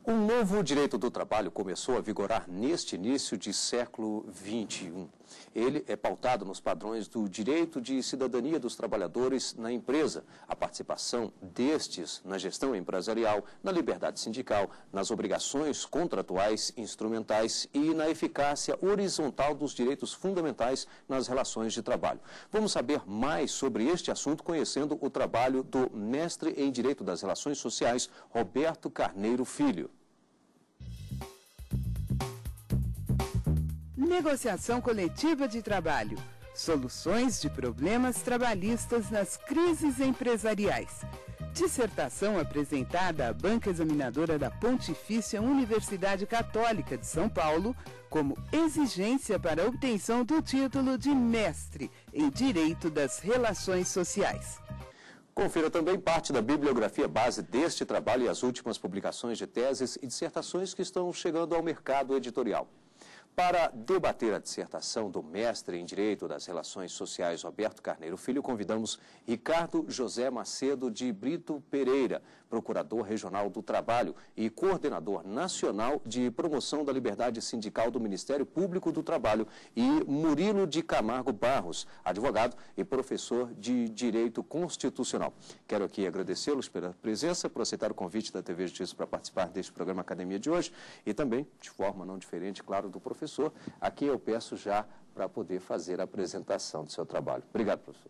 Um novo direito do trabalho começou a vigorar neste início de século XXI. Ele é pautado nos padrões do direito de cidadania dos trabalhadores na empresa, a participação destes na gestão empresarial, na liberdade sindical, nas obrigações contratuais instrumentais e na eficácia horizontal dos direitos fundamentais nas relações de trabalho. Vamos saber mais sobre este assunto conhecendo o trabalho do mestre em Direito das Relações Sociais, Roberto Carneiro Filho. Negociação coletiva de trabalho. Soluções de problemas trabalhistas nas crises empresariais. Dissertação apresentada à banca examinadora da Pontifícia Universidade Católica de São Paulo como exigência para a obtenção do título de mestre em Direito das Relações Sociais. Confira também parte da bibliografia base deste trabalho e as últimas publicações de teses e dissertações que estão chegando ao mercado editorial. Para debater a dissertação do mestre em Direito das Relações Sociais, Roberto Carneiro Filho, convidamos Ricardo José Macedo de Brito Pereira, Procurador Regional do Trabalho e Coordenador Nacional de Promoção da Liberdade Sindical do Ministério Público do Trabalho, e Murilo de Camargo Barros, advogado e professor de Direito Constitucional. Quero aqui agradecê-los pela presença, por aceitar o convite da TV Justiça para participar deste programa Academia de hoje e também, de forma não diferente, claro, do professor, a quem eu peço já para poder fazer a apresentação do seu trabalho. Obrigado, professor.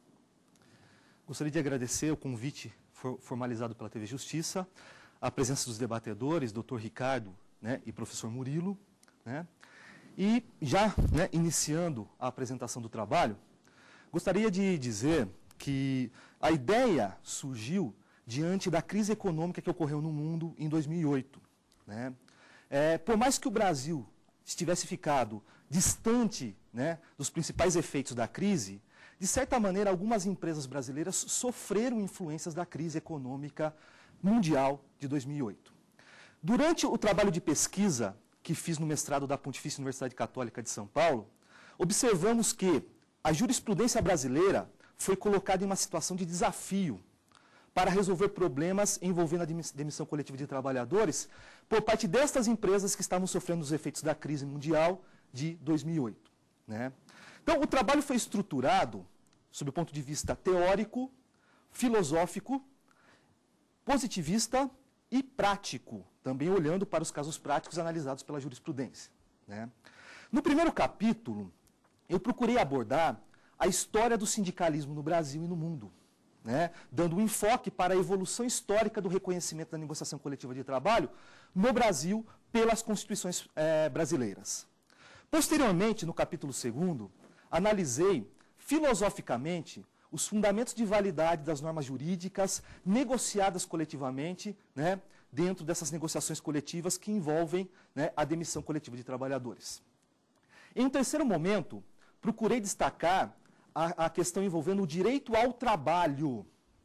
Gostaria de agradecer o convite formalizado pela TV Justiça, a presença dos debatedores, doutor Ricardo, e professor Murilo, e já iniciando a apresentação do trabalho, gostaria de dizer que a ideia surgiu diante da crise econômica que ocorreu no mundo em 2008. Por mais que o Brasil estivesse ficado distante dos principais efeitos da crise, de certa maneira, algumas empresas brasileiras sofreram influências da crise econômica mundial de 2008. Durante o trabalho de pesquisa que fiz no mestrado da Pontifícia Universidade Católica de São Paulo, observamos que a jurisprudência brasileira foi colocada em uma situação de desafio para resolver problemas envolvendo a demissão coletiva de trabalhadores por parte destas empresas que estavam sofrendo os efeitos da crise mundial de 2008. Então, o trabalho foi estruturado sob o ponto de vista teórico, filosófico, positivista e prático, também olhando para os casos práticos analisados pela jurisprudência. No primeiro capítulo, eu procurei abordar a história do sindicalismo no Brasil e no mundo, dando um enfoque para a evolução histórica do reconhecimento da negociação coletiva de trabalho no Brasil pelas constituições brasileiras. Posteriormente, no capítulo 2º, analisei filosoficamente os fundamentos de validade das normas jurídicas negociadas coletivamente, dentro dessas negociações coletivas que envolvem a demissão coletiva de trabalhadores. Em um terceiro momento, procurei destacar a questão envolvendo o direito ao trabalho,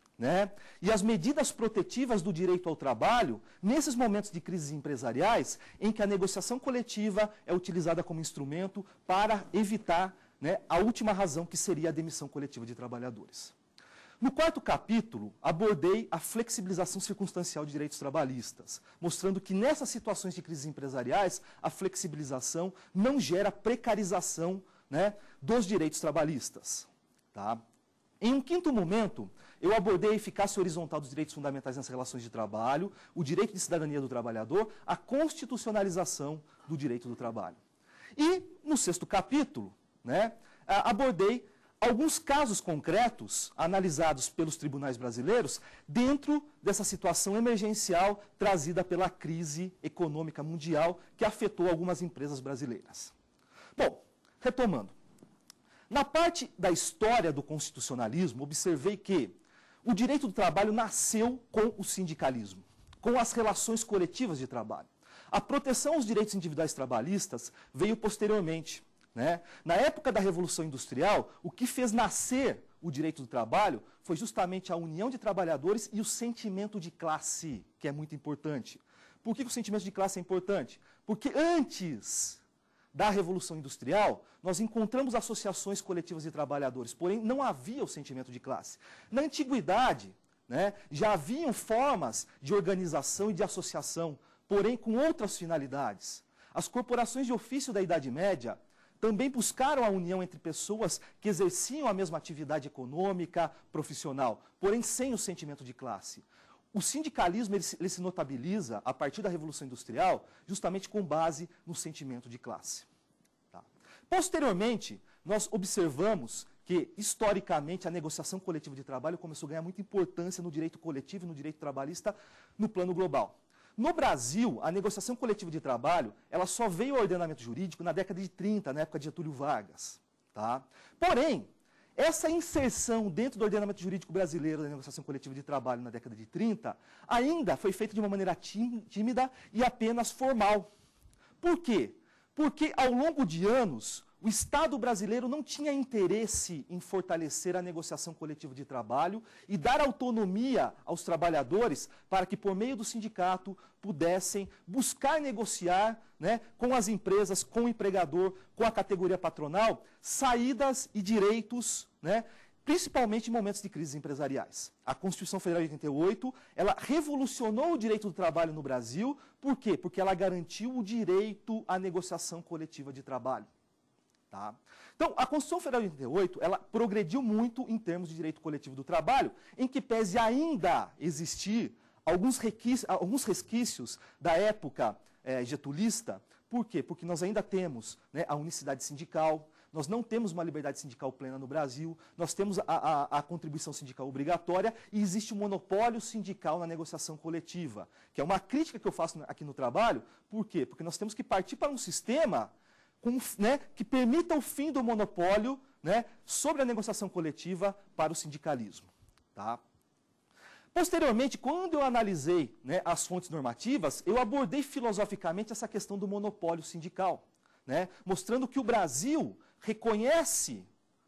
e as medidas protetivas do direito ao trabalho nesses momentos de crises empresariais em que a negociação coletiva é utilizada como instrumento para evitar a última razão, que seria a demissão coletiva de trabalhadores. No quarto capítulo, abordei a flexibilização circunstancial de direitos trabalhistas, mostrando que nessas situações de crises empresariais, a flexibilização não gera precarização dos direitos trabalhistas. Em um quinto momento, eu abordei a eficácia horizontal dos direitos fundamentais nas relações de trabalho, o direito de cidadania do trabalhador, a constitucionalização do direito do trabalho. E, no sexto capítulo, abordei alguns casos concretos analisados pelos tribunais brasileiros dentro dessa situação emergencial trazida pela crise econômica mundial que afetou algumas empresas brasileiras. Bom, retomando. Na parte da história do constitucionalismo, observei que o direito do trabalho nasceu com o sindicalismo, com as relações coletivas de trabalho. A proteção aos direitos individuais trabalhistas veio posteriormente. Na época da Revolução Industrial, o que fez nascer o direito do trabalho foi justamente a união de trabalhadores e o sentimento de classe, que é muito importante. Por que o sentimento de classe é importante? Porque antes da Revolução Industrial, nós encontramos associações coletivas de trabalhadores, porém não havia o sentimento de classe. Na Antiguidade, já haviam formas de organização e de associação porém com outras finalidades. As corporações de ofício da Idade Média também buscaram a união entre pessoas que exerciam a mesma atividade econômica, profissional, porém sem o sentimento de classe. O sindicalismo ele se notabiliza, a partir da Revolução Industrial, justamente com base no sentimento de classe. Tá? Posteriormente, nós observamos que, historicamente, a negociação coletiva de trabalho começou a ganhar muita importância no direito coletivo e no direito trabalhista no plano global. No Brasil, a negociação coletiva de trabalho, ela só veio ao ordenamento jurídico na década de 30, na época de Getúlio Vargas. Tá? Porém, essa inserção dentro do ordenamento jurídico brasileiro da negociação coletiva de trabalho na década de 30, ainda foi feita de uma maneira tímida e apenas formal. Por quê? Porque, ao longo de anos, o Estado brasileiro não tinha interesse em fortalecer a negociação coletiva de trabalho e dar autonomia aos trabalhadores para que, por meio do sindicato, pudessem buscar negociar, né, com as empresas, com o empregador, com a categoria patronal, saídas e direitos, né, principalmente em momentos de crises empresariais. A Constituição Federal de 88, ela revolucionou o direito do trabalho no Brasil. Por quê? Porque ela garantiu o direito à negociação coletiva de trabalho. Tá? Então, a Constituição Federal de 88, ela progrediu muito em termos de direito coletivo do trabalho, em que pese ainda existir alguns resquícios da época getulista. Por quê? Porque nós ainda temos, né, a unicidade sindical, nós não temos uma liberdade sindical plena no Brasil, nós temos a contribuição sindical obrigatória e existe um monopólio sindical na negociação coletiva, que é uma crítica que eu faço aqui no trabalho. Por quê? Porque nós temos que partir para um sistema que permita o fim do monopólio, né, sobre a negociação coletiva para o sindicalismo. Tá? Posteriormente, quando eu analisei, né, as fontes normativas, eu abordei filosoficamente essa questão do monopólio sindical, né, mostrando que o Brasil reconhece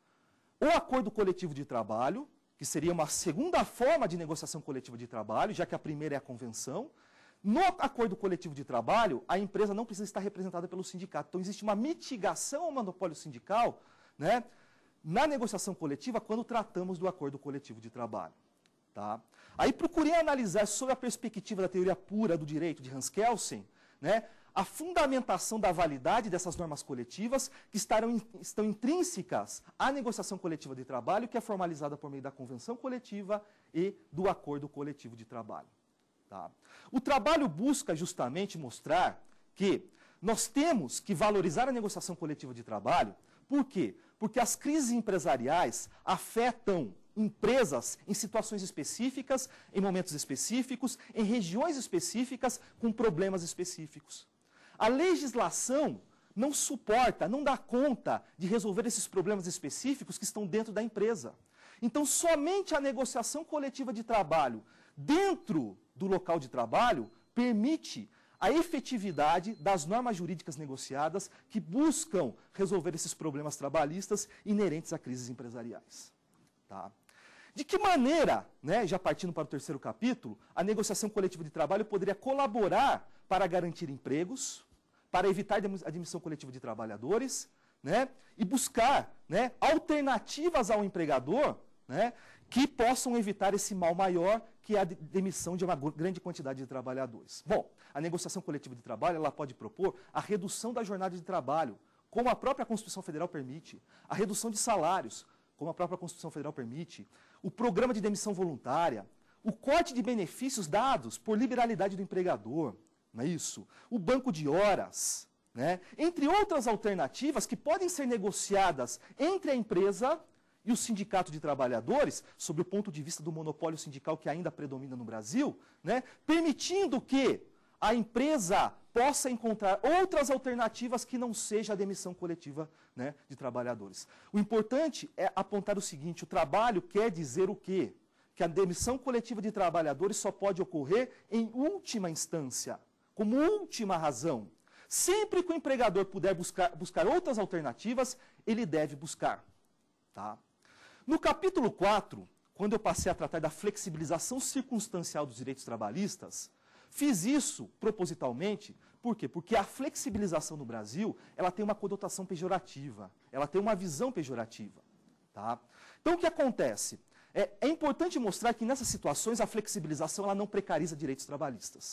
o acordo coletivo de trabalho, que seria uma segunda forma de negociação coletiva de trabalho, já que a primeira é a convenção. No acordo coletivo de trabalho, a empresa não precisa estar representada pelo sindicato. Então, existe uma mitigação ao monopólio sindical, né, na negociação coletiva quando tratamos do acordo coletivo de trabalho. Tá? Aí procurei analisar, sob a perspectiva da teoria pura do direito de Hans Kelsen, né, a fundamentação da validade dessas normas coletivas que estão intrínsecas à negociação coletiva de trabalho, que é formalizada por meio da convenção coletiva e do acordo coletivo de trabalho. Tá? O trabalho busca justamente mostrar que nós temos que valorizar a negociação coletiva de trabalho. Por quê? Porque as crises empresariais afetam empresas em situações específicas, em momentos específicos, em regiões específicas, com problemas específicos. A legislação não suporta, não dá conta de resolver esses problemas específicos que estão dentro da empresa. Então, somente a negociação coletiva de trabalho dentro do local de trabalho permite a efetividade das normas jurídicas negociadas que buscam resolver esses problemas trabalhistas inerentes a crises empresariais. Tá? De que maneira, né, já partindo para o terceiro capítulo, a negociação coletiva de trabalho poderia colaborar para garantir empregos, para evitar a demissão coletiva de trabalhadores, né, e buscar, né, alternativas ao empregador, né, que possam evitar esse mal maior, que é a demissão de uma grande quantidade de trabalhadores. Bom, a negociação coletiva de trabalho, ela pode propor a redução da jornada de trabalho, como a própria Constituição Federal permite, a redução de salários, como a própria Constituição Federal permite, o programa de demissão voluntária, o corte de benefícios dados por liberalidade do empregador, não é isso? O banco de horas, né? Entre outras alternativas que podem ser negociadas entre a empresa e o sindicato de trabalhadores, sob o ponto de vista do monopólio sindical que ainda predomina no Brasil, né, permitindo que a empresa possa encontrar outras alternativas que não seja a demissão coletiva, né, de trabalhadores. O importante é apontar o seguinte: o trabalho quer dizer o quê? Que a demissão coletiva de trabalhadores só pode ocorrer em última instância, como última razão. Sempre que o empregador puder buscar outras alternativas, ele deve buscar. Tá? No capítulo 4, quando eu passei a tratar da flexibilização circunstancial dos direitos trabalhistas, fiz isso propositalmente. Por quê? Porque a flexibilização no Brasil, ela tem uma conotação pejorativa, ela tem uma visão pejorativa. Tá? Então, o que acontece? É importante mostrar que nessas situações a flexibilização ela não precariza direitos trabalhistas.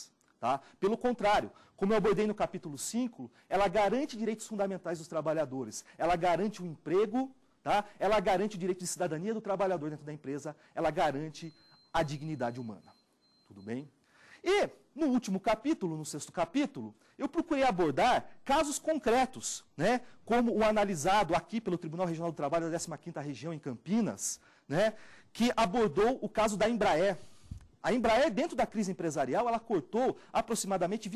Tá? Pelo contrário, como eu abordei no capítulo 5, ela garante direitos fundamentais dos trabalhadores, ela garante o emprego, tá? Ela garante o direito de cidadania do trabalhador dentro da empresa, ela garante a dignidade humana. Tudo bem? E, no último capítulo, no 6º capítulo, eu procurei abordar casos concretos, né, como o analisado aqui pelo Tribunal Regional do Trabalho da 15ª Região, em Campinas, né, que abordou o caso da Embraer. A Embraer, dentro da crise empresarial, ela cortou aproximadamente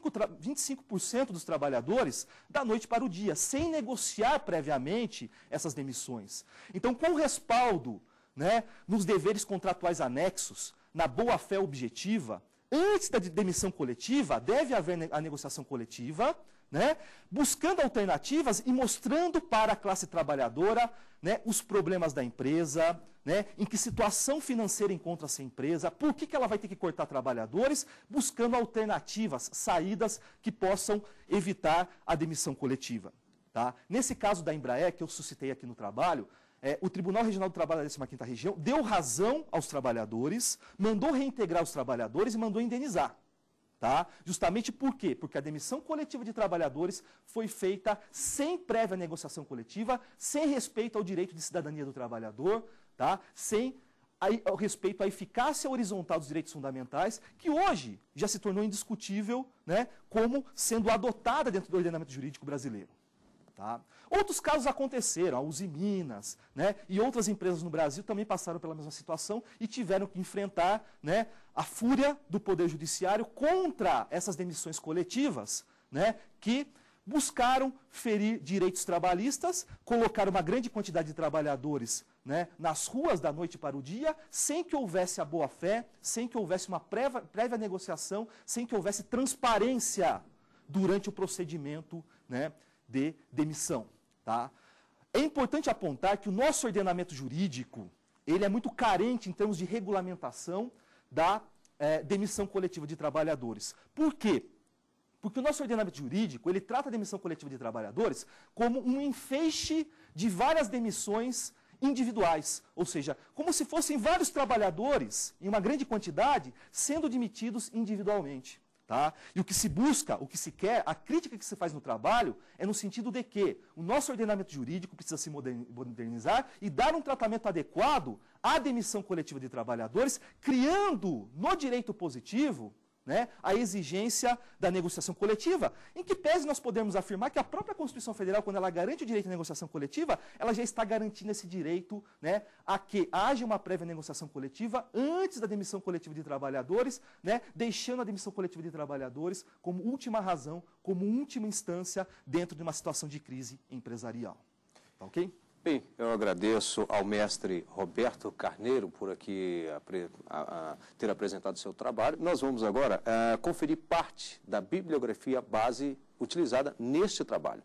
25% dos trabalhadores da noite para o dia, sem negociar previamente essas demissões. Então, com respaldo, né, nos deveres contratuais anexos, na boa-fé objetiva, antes da demissão coletiva, deve haver a negociação coletiva, né, buscando alternativas e mostrando para a classe trabalhadora, né, os problemas da empresa, né, em que situação financeira encontra-se a empresa, por que ela vai ter que cortar trabalhadores, buscando alternativas, saídas que possam evitar a demissão coletiva. Tá? Nesse caso da Embraer, que eu suscitei aqui no trabalho, o Tribunal Regional do Trabalho da 15ª Região deu razão aos trabalhadores, mandou reintegrar os trabalhadores e mandou indenizar. Tá? Justamente por quê? Porque a demissão coletiva de trabalhadores foi feita sem prévia negociação coletiva, sem respeito ao direito de cidadania do trabalhador, tá? Sem ao respeito à eficácia horizontal dos direitos fundamentais, que hoje já se tornou indiscutível, né, como sendo adotada dentro do ordenamento jurídico brasileiro. Tá? Outros casos aconteceram, a Uzi Minas, né, e outras empresas no Brasil também passaram pela mesma situação e tiveram que enfrentar, né, a fúria do Poder Judiciário contra essas demissões coletivas, né, que buscaram ferir direitos trabalhistas, colocar uma grande quantidade de trabalhadores, né, nas ruas da noite para o dia, sem que houvesse a boa-fé, sem que houvesse uma prévia negociação, sem que houvesse transparência durante o procedimento, né, de demissão. Tá? É importante apontar que o nosso ordenamento jurídico ele é muito carente em termos de regulamentação da demissão coletiva de trabalhadores. Por quê? Porque o nosso ordenamento jurídico ele trata a demissão coletiva de trabalhadores como um enfeixe de várias demissões individuais, ou seja, como se fossem vários trabalhadores, em uma grande quantidade, sendo demitidos individualmente. Tá? E o que se busca, o que se quer, a crítica que se faz no trabalho é no sentido de que o nosso ordenamento jurídico precisa se modernizar e dar um tratamento adequado à demissão coletiva de trabalhadores, criando no direito positivo, né, a exigência da negociação coletiva, em que pese nós podemos afirmar que a própria Constituição Federal, quando ela garante o direito à negociação coletiva, ela já está garantindo esse direito, né, a que haja uma prévia negociação coletiva antes da demissão coletiva de trabalhadores, né, deixando a demissão coletiva de trabalhadores como última razão, como última instância dentro de uma situação de crise empresarial. Tá ok? Bem, eu agradeço ao mestre Roberto Carneiro por aqui ter apresentado seu trabalho. Nós vamos agora conferir parte da bibliografia base utilizada neste trabalho.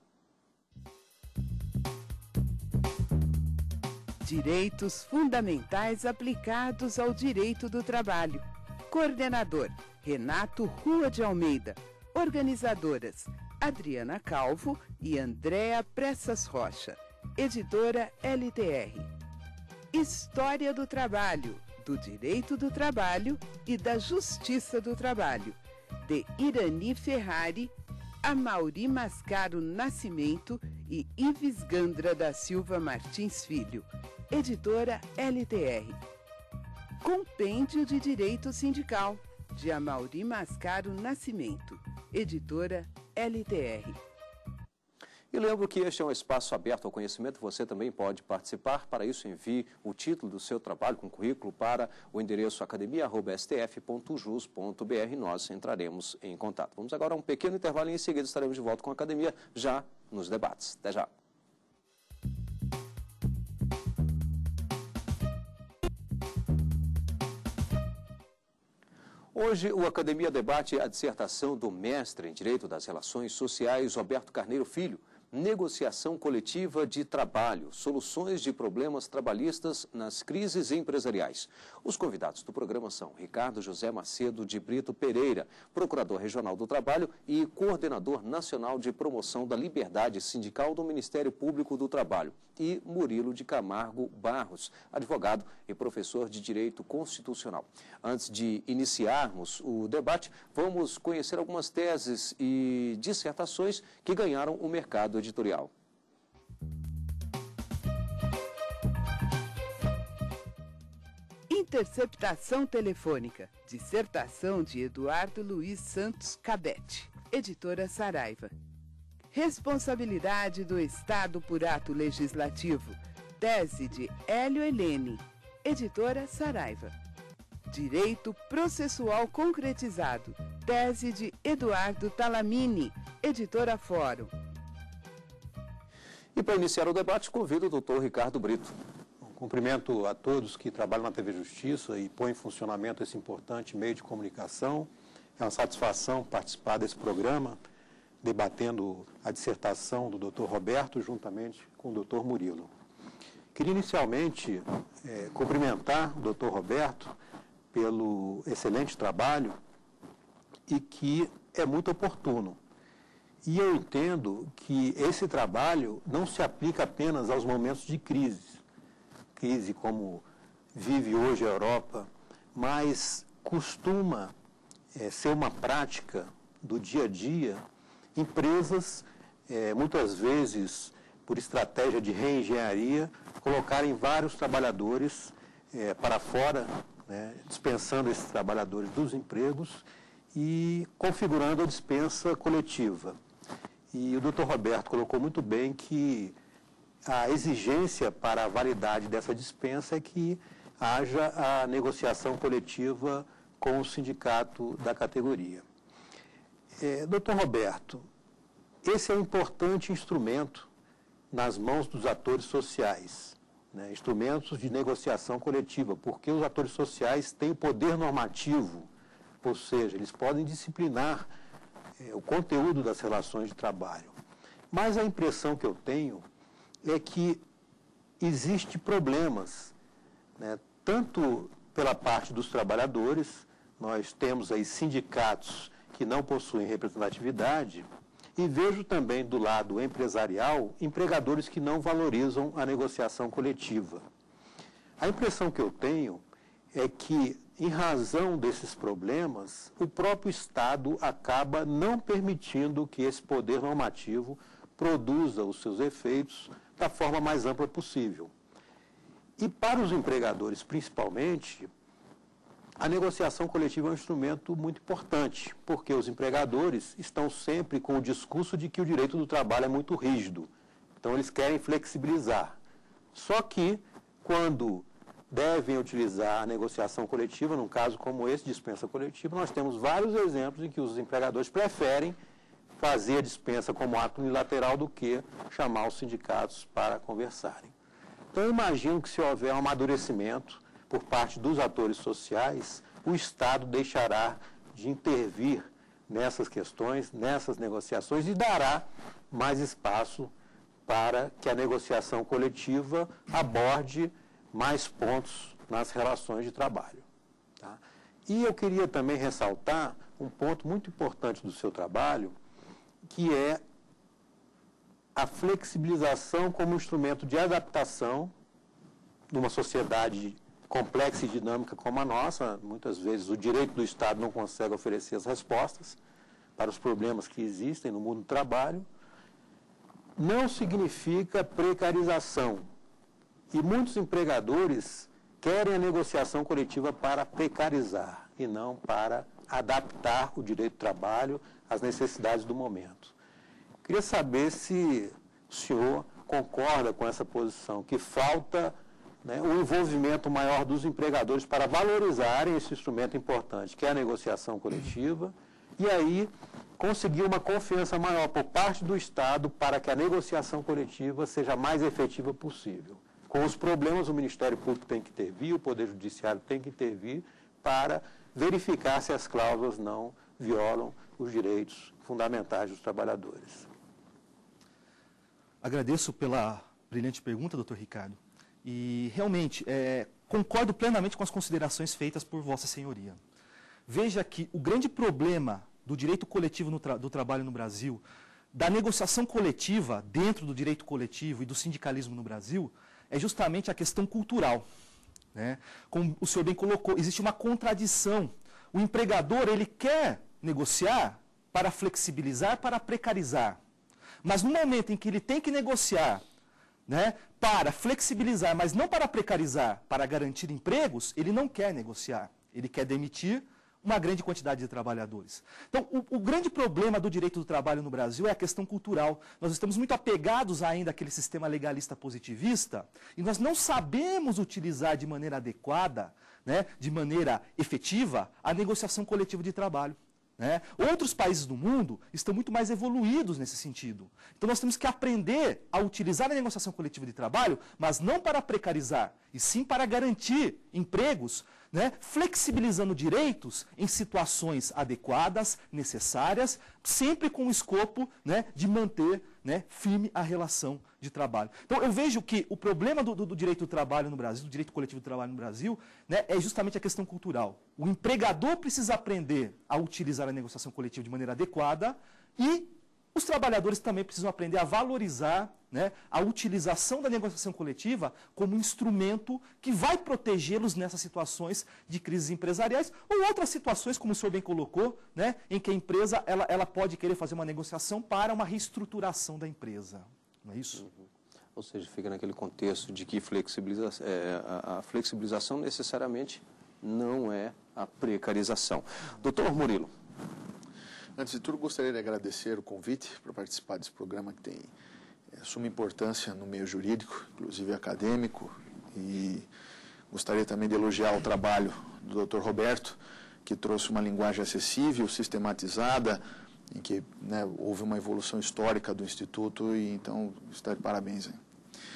Direitos fundamentais aplicados ao direito do trabalho. Coordenador, Renato Rua de Almeida. Organizadoras, Adriana Calvo e Andréa Pressas Rocha. Editora LTR. História do Trabalho, do Direito do Trabalho e da Justiça do Trabalho, de Irani Ferrari, Amaury Mascaro Nascimento e Ives Gandra da Silva Martins Filho. Editora LTR. Compêndio de Direito Sindical, de Amaury Mascaro Nascimento. Editora LTR. E lembro que este é um espaço aberto ao conhecimento, você também pode participar. Para isso, envie o título do seu trabalho com currículo para o endereço academia@stf.jus.br. Nós entraremos em contato. Vamos agora a um pequeno intervalo e em seguida estaremos de volta com a academia, já nos debates. Até já. Hoje, o Academia debate a dissertação do mestre em Direito das Relações Sociais, Roberto Carneiro Filho. negociação coletiva de trabalho, soluções de problemas trabalhistas nas crises empresariais. Os convidados do programa são Ricardo José Macedo de Brito Pereira, Procurador Regional do Trabalho e Coordenador Nacional de Promoção da Liberdade Sindical do Ministério Público do Trabalho, e Murilo de Camargo Barros, advogado e professor de Direito Constitucional. Antes de iniciarmos o debate, vamos conhecer algumas teses e dissertações que ganharam o mercado editorial. Interceptação telefônica. Dissertação de Eduardo Luiz Santos Cabete. Editora Saraiva. Responsabilidade do Estado por ato legislativo. Tese de Hélio Helene. Editora Saraiva. Direito processual concretizado. Tese de Eduardo Talamini. Editora Fórum. E para iniciar o debate, convido o doutor Ricardo Brito. Cumprimento a todos que trabalham na TV Justiça e põem em funcionamento esse importante meio de comunicação. É uma satisfação participar desse programa, debatendo a dissertação do Dr. Roberto juntamente com o Dr. Murilo. Queria inicialmente cumprimentar o Dr. Roberto pelo excelente trabalho e que é muito oportuno. E eu entendo que esse trabalho não se aplica apenas aos momentos de crise como vive hoje a Europa, mas costuma ser uma prática do dia a dia. Empresas, muitas vezes, por estratégia de reengenharia, colocarem vários trabalhadores para fora, né, dispensando esses trabalhadores dos empregos e configurando a dispensa coletiva. E o doutor Roberto colocou muito bem que a exigência para a validade dessa dispensa é que haja a negociação coletiva com o sindicato da categoria. Doutor Roberto, esse é um importante instrumento nas mãos dos atores sociais, né, instrumentos de negociação coletiva, porque os atores sociais têm o poder normativo, ou seja, eles podem disciplinar o conteúdo das relações de trabalho. Mas a impressão que eu tenho é que existem problemas, né, tanto pela parte dos trabalhadores, nós temos aí sindicatos que não possuem representatividade, e vejo também do lado empresarial empregadores que não valorizam a negociação coletiva. A impressão que eu tenho é que, em razão desses problemas, o próprio Estado acaba não permitindo que esse poder normativo produza os seus efeitos da forma mais ampla possível. E para os empregadores, principalmente, a negociação coletiva é um instrumento muito importante, porque os empregadores estão sempre com o discurso de que o direito do trabalho é muito rígido. Então, eles querem flexibilizar. Só que, quando devem utilizar a negociação coletiva, num caso como esse, dispensa coletiva, nós temos vários exemplos em que os empregadores preferem fazer a dispensa como ato unilateral do que chamar os sindicatos para conversarem. Então, eu imagino que se houver um amadurecimento por parte dos atores sociais, o Estado deixará de intervir nessas questões, nessas negociações e dará mais espaço para que a negociação coletiva aborde mais pontos nas relações de trabalho. Tá? E eu queria também ressaltar um ponto muito importante do seu trabalho, que é a flexibilização como instrumento de adaptação numa sociedade complexa e dinâmica como a nossa. Muitas vezes o direito do Estado não consegue oferecer as respostas para os problemas que existem no mundo do trabalho. Não significa precarização. E muitos empregadores querem a negociação coletiva para precarizar e não para adaptar o direito do trabalho às necessidades do momento. Queria saber se o senhor concorda com essa posição, que falta, né, um envolvimento maior dos empregadores para valorizarem esse instrumento importante, que é a negociação coletiva, e aí conseguir uma confiança maior por parte do Estado para que a negociação coletiva seja a mais efetiva possível. Com os problemas, o Ministério Público tem que intervir, o Poder Judiciário tem que intervir para verificar se as cláusulas não violam os direitos fundamentais dos trabalhadores. Agradeço pela brilhante pergunta, doutor Ricardo. E, realmente, concordo plenamente com as considerações feitas por Vossa Senhoria. Veja que o grande problema do direito coletivo do trabalho no Brasil, da negociação coletiva dentro do direito coletivo e do sindicalismo no Brasil, é justamente a questão cultural. Né? Como o senhor bem colocou, existe uma contradição. O empregador, ele quer negociar para flexibilizar, para precarizar. Mas no momento em que ele tem que negociar, né, para flexibilizar, mas não para precarizar, para garantir empregos, ele não quer negociar. Ele quer demitir uma grande quantidade de trabalhadores. Então, o grande problema do direito do trabalho no Brasil é a questão cultural. Nós estamos muito apegados ainda àquele sistema legalista positivista e nós não sabemos utilizar de maneira adequada, né, de maneira efetiva, a negociação coletiva de trabalho. Né? Outros países do mundo estão muito mais evoluídos nesse sentido. Então nós temos que aprender a utilizar a negociação coletiva de trabalho, mas não para precarizar, e sim para garantir empregos, né? Flexibilizando direitos em situações adequadas, necessárias, sempre com o escopo, né, de manter, né, firme a relação de trabalho. Então eu vejo que o problema do direito do trabalho no Brasil, do direito coletivo do trabalho no Brasil, né, é justamente a questão cultural. O empregador precisa aprender a utilizar a negociação coletiva de maneira adequada e os trabalhadores também precisam aprender a valorizar, né, a utilização da negociação coletiva como instrumento que vai protegê-los nessas situações de crises empresariais ou outras situações, como o senhor bem colocou, né, em que a empresa ela pode querer fazer uma negociação para uma reestruturação da empresa. Não é isso? Uhum. Ou seja, fica naquele contexto de que a flexibilização necessariamente não é a precarização. Doutor Murilo. Antes de tudo, gostaria de agradecer o convite para participar desse programa que tem suma importância no meio jurídico, inclusive acadêmico, e gostaria também de elogiar o trabalho do Dr. Roberto, que trouxe uma linguagem acessível, sistematizada, em que, né, houve uma evolução histórica do Instituto, e então está de parabéns. Hein?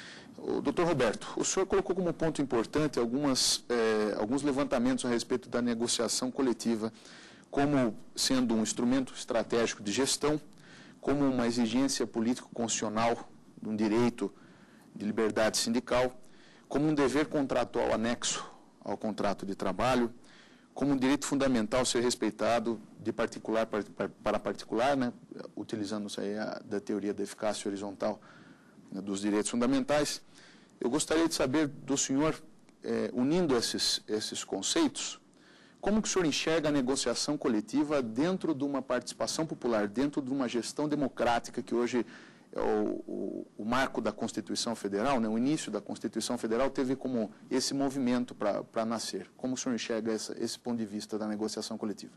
O Dr. Roberto, o senhor colocou como ponto importante alguns levantamentos a respeito da negociação coletiva, como sendo um instrumento estratégico de gestão, como uma exigência político-constitucional de um direito de liberdade sindical, como um dever contratual anexo ao contrato de trabalho, como um direito fundamental ser respeitado de particular para particular, né, utilizando-se aí da teoria da eficácia horizontal, né, dos direitos fundamentais. Eu gostaria de saber do senhor, unindo esses conceitos, como que o senhor enxerga a negociação coletiva dentro de uma participação popular, dentro de uma gestão democrática que hoje é o marco da Constituição Federal, né? O início da Constituição Federal teve como esse movimento para nascer. Como o senhor enxerga esse ponto de vista da negociação coletiva?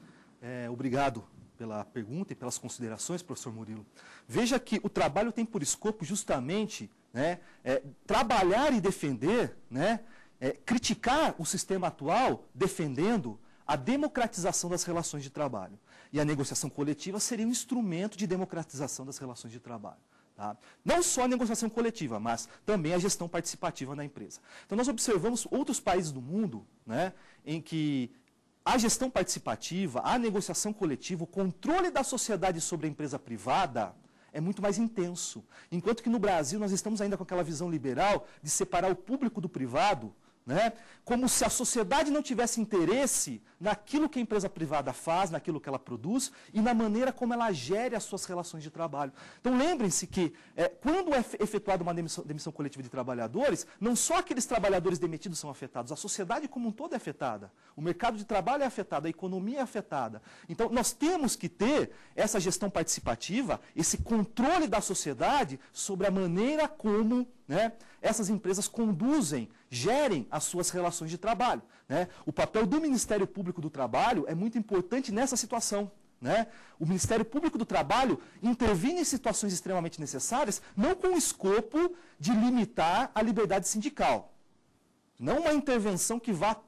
Obrigado pela pergunta e pelas considerações, professor Murilo. Veja que o trabalho tem por escopo justamente, né, trabalhar e defender, né, criticar o sistema atual defendendo a democratização das relações de trabalho. E a negociação coletiva seria um instrumento de democratização das relações de trabalho. Tá? Não só a negociação coletiva, mas também a gestão participativa na empresa. Então nós observamos outros países do mundo, né, em que a gestão participativa, a negociação coletiva, o controle da sociedade sobre a empresa privada é muito mais intenso. Enquanto que no Brasil nós estamos ainda com aquela visão liberal de separar o público do privado, né? Como se a sociedade não tivesse interesse naquilo que a empresa privada faz, naquilo que ela produz e na maneira como ela gere as suas relações de trabalho. Então lembrem-se que quando é efetuada uma demissão coletiva de trabalhadores, não só aqueles trabalhadores demitidos são afetados, a sociedade como um todo é afetada. O mercado de trabalho é afetado, a economia é afetada. Então nós temos que ter essa gestão participativa, esse controle da sociedade sobre a maneira como, né, essas empresas conduzem, gerem as suas relações de trabalho. Né? O papel do Ministério Público do Trabalho é muito importante nessa situação. Né? O Ministério Público do Trabalho intervém em situações extremamente necessárias, não com o escopo de limitar a liberdade sindical. Não uma intervenção que vá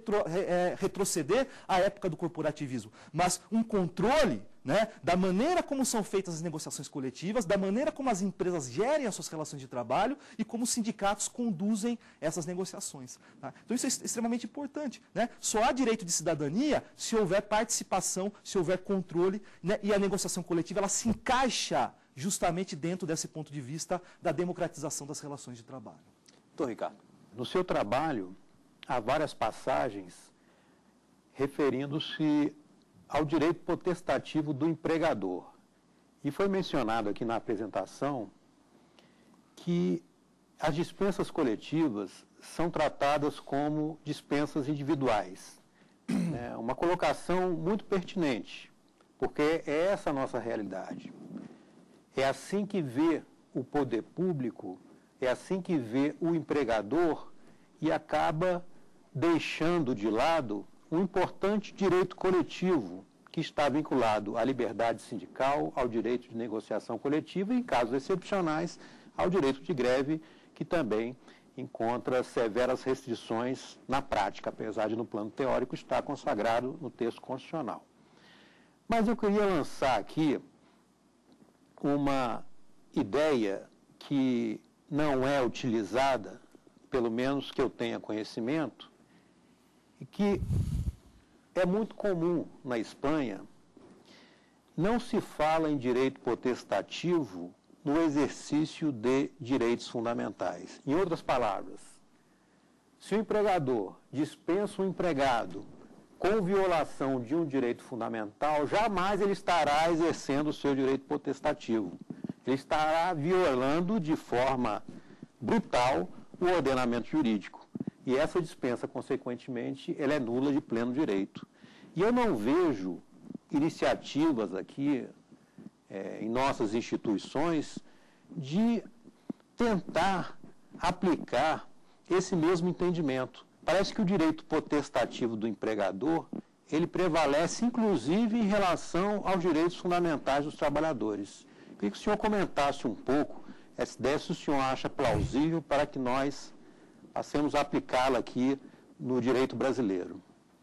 retroceder à época do corporativismo, mas um controle, né, da maneira como são feitas as negociações coletivas, da maneira como as empresas gerem as suas relações de trabalho e como os sindicatos conduzem essas negociações. Tá? Então isso é extremamente importante. Né? Só há direito de cidadania se houver participação, se houver controle, né, e a negociação coletiva ela se encaixa justamente dentro desse ponto de vista da democratização das relações de trabalho. Doutor Ricardo. No seu trabalho, há várias passagens referindo-se ao direito potestativo do empregador. E foi mencionado aqui na apresentação que as dispensas coletivas são tratadas como dispensas individuais. É uma colocação muito pertinente, porque é essa a nossa realidade. É assim que vê o poder público, é assim que vê o empregador e acaba deixando de lado um importante direito coletivo que está vinculado à liberdade sindical, ao direito de negociação coletiva e, em casos excepcionais, ao direito de greve, que também encontra severas restrições na prática, apesar de no plano teórico estar consagrado no texto constitucional. Mas eu queria lançar aqui uma ideia que não é utilizada, pelo menos que eu tenha conhecimento, e que é muito comum na Espanha. Não se fala em direito potestativo no exercício de direitos fundamentais. Em outras palavras, se o empregador dispensa um empregado com violação de um direito fundamental, jamais ele estará exercendo o seu direito potestativo. Ele estará violando de forma brutal o ordenamento jurídico. E essa dispensa, consequentemente, ela é nula de pleno direito. E eu não vejo iniciativas aqui em nossas instituições de tentar aplicar esse mesmo entendimento. Parece que o direito potestativo do empregador, ele prevalece inclusive em relação aos direitos fundamentais dos trabalhadores. Queria que o senhor comentasse um pouco essa ideia, se o senhor acha plausível para que nós passemos a aplicá-la aqui no direito brasileiro.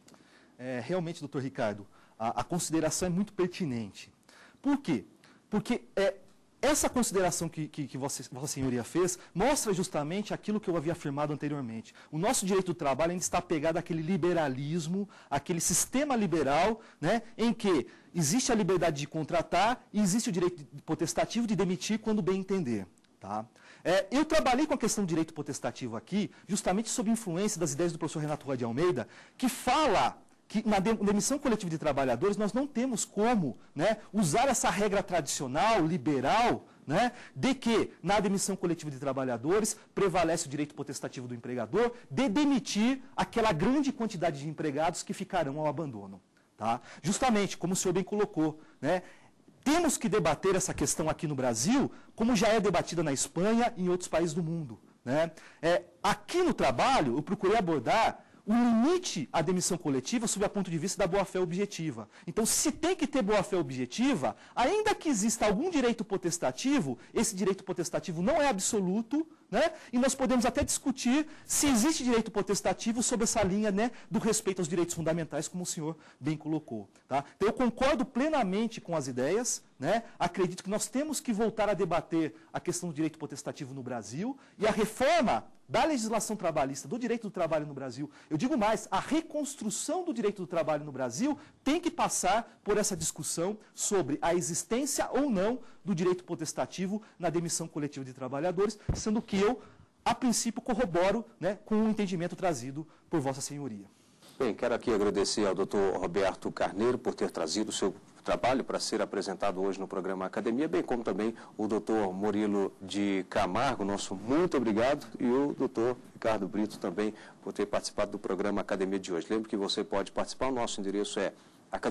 Realmente, doutor Ricardo, a consideração é muito pertinente. Por quê? Porque essa consideração que Vossa Senhoria fez mostra justamente aquilo que eu havia afirmado anteriormente. O nosso direito do trabalho ainda está apegado àquele liberalismo, àquele sistema liberal, né, em que existe a liberdade de contratar e existe o direito potestativo de demitir quando bem entender. Tá? Eu trabalhei com a questão do direito potestativo aqui, justamente sob influência das ideias do professor Renato Roy de Almeida, que fala que na demissão coletiva de trabalhadores nós não temos como, né, usar essa regra tradicional, liberal, né, de que na demissão coletiva de trabalhadores prevalece o direito potestativo do empregador de demitir aquela grande quantidade de empregados que ficarão ao abandono. Tá? Justamente, como o senhor bem colocou, né, temos que debater essa questão aqui no Brasil, como já é debatida na Espanha e em outros países do mundo. Né? Aqui no trabalho, eu procurei abordar o limite à demissão coletiva sob o ponto de vista da boa-fé objetiva. Então, se tem que ter boa-fé objetiva, ainda que exista algum direito potestativo, esse direito potestativo não é absoluto, né? E nós podemos até discutir se existe direito potestativo sob essa linha, né, do respeito aos direitos fundamentais, como o senhor bem colocou. Tá? Então, eu concordo plenamente com as ideias, né? Acredito que nós temos que voltar a debater a questão do direito potestativo no Brasil e a reforma da legislação trabalhista, do direito do trabalho no Brasil. Eu digo mais, a reconstrução do direito do trabalho no Brasil tem que passar por essa discussão sobre a existência ou não do direito potestativo na demissão coletiva de trabalhadores, sendo que eu, a princípio, corroboro, né, com o entendimento trazido por Vossa Senhoria. Bem, quero aqui agradecer ao doutor Roberto Carneiro por ter trazido o seu trabalho para ser apresentado hoje no programa Academia, bem como também o doutor Murilo de Camargo, nosso muito obrigado, e o doutor Ricardo Brito também por ter participado do programa Academia de hoje. Lembro que você pode participar, o nosso endereço é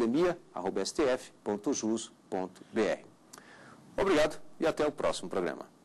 academia@stf.jus.br. Obrigado e até o próximo programa.